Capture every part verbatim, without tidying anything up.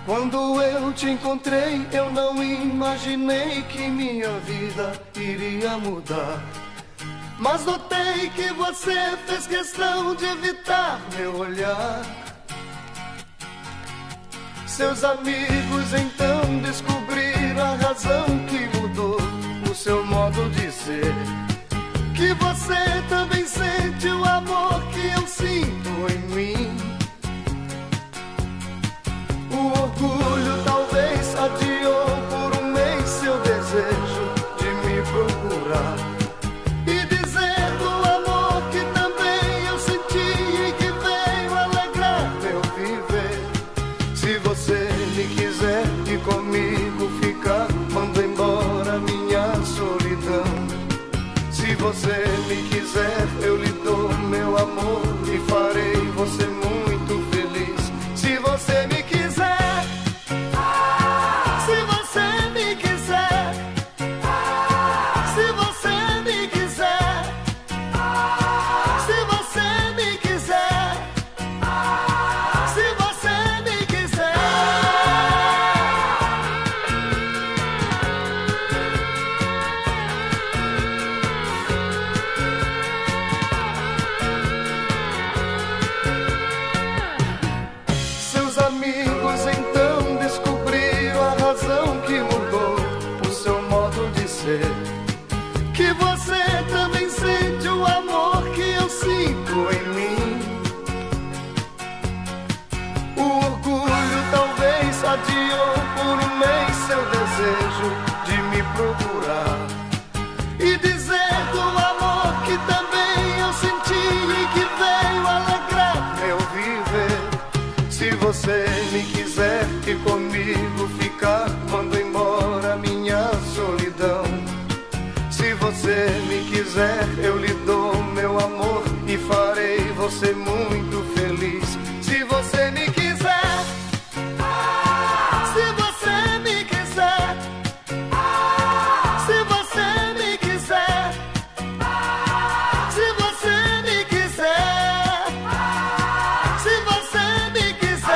Quando eu te encontrei, eu não imaginei que minha vida iria mudar. Mas notei que você fez questão de evitar meu olhar. Seus amigos então descobriram a razão que mudou o seu modo de ser. Que você também sente o amor que eu sinto em mim. O orgulho talvez adiou por um mês seu desejo de me procurar e dizer do amor que também eu senti e que veio alegrar meu viver. Se você me quiser e comigo ficar, mando embora minha solidão. Se você me quiser, eu lhe dou meu amor e farei você muito feliz. Se você me quiser, se você me quiser, se você me quiser, se você me quiser, se você me quiser. Seus amigos então descobriram a razão que mudou o seu modo de ser. Que você também sente o amor que eu sinto em mim. O orgulho talvez adiou por um mês seu desejo de me procurar e dizer do amor que também eu senti e que veio alegrar meu viver. Se você me quiser e comigo ficar, mando embora minha solidão. Se você me quiser, eu lhe dou meu amor e farei você muito feliz. Se você me quiser, se você me quiser, se você me quiser, se você me quiser, se você me quiser.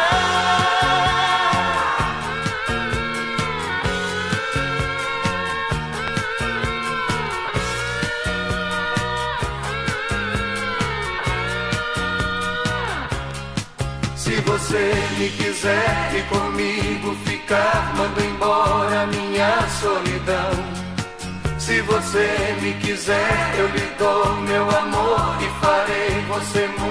Se você me quiser e comigo ficar, mando embora minha solidão. Se você me quiser, eu lhe dou meu amor e farei você muito